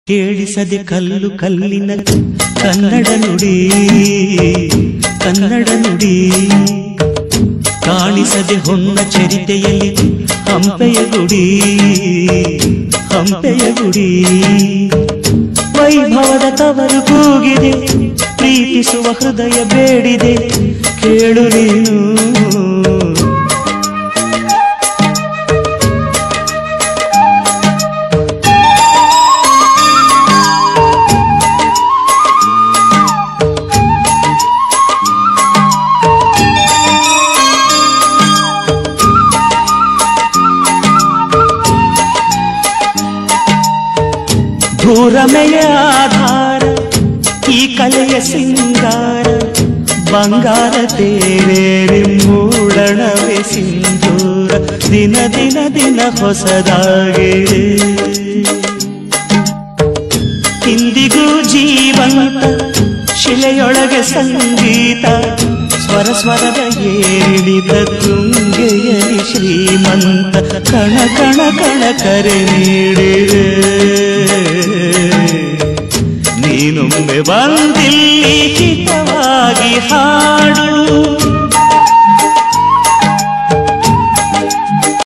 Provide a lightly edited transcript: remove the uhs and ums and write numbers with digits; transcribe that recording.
ಕೇಳಿಸದೆ ಕಲ್ಲು ಕಲ್ಲಿನ ಕನ್ನಡ ನುಡಿ ಕನ್ನಡ ನುಡಿ ಕಾಣಿಸದೆ ಹೊನ್ನ ಚರಿತೆಯಲ್ಲಿ ಹಂಪೆಯ ಗುಡಿ ಹಂಪೆಯ ಗುಡಿ ವೈಭವದ ತವರು ಕೂಗಿದೆ ಪ್ರೀತಿಸುವ ಹೃದಯ ಬೇಡಿದೆ ಕೇಳು ನೀನು ಭೂರಮೆಯ ಆಧಾರ ಈ ಕಲೆಯ ಸಿಂಗಾರ ಬಂಗಾರ ತೇರೇರಿ ಮೂಡಣವೇ ಸಿಂಧೂರ ದಿನ ದಿನ ದಿನ ಹೊಸದಾಗಿದೆ ಇಂದಿಗೂ ಜೀವಂತ ಶಿಲೆಯೊಳಗೆ ಸಂಗೀತ ಸ್ವರ ಸ್ವರದ ಏರಿಳಿದ ತುಂಗೆಯಲಿ ಶ್ರೀಮಂತ ಕಣ ಕಣ ಕಣ ಕರೆ ನೀಡಿದೆ ನೀನೊಮ್ಮೆ ಬಂದಿಲ್ಲಿ ಹಿತವಾಗಿ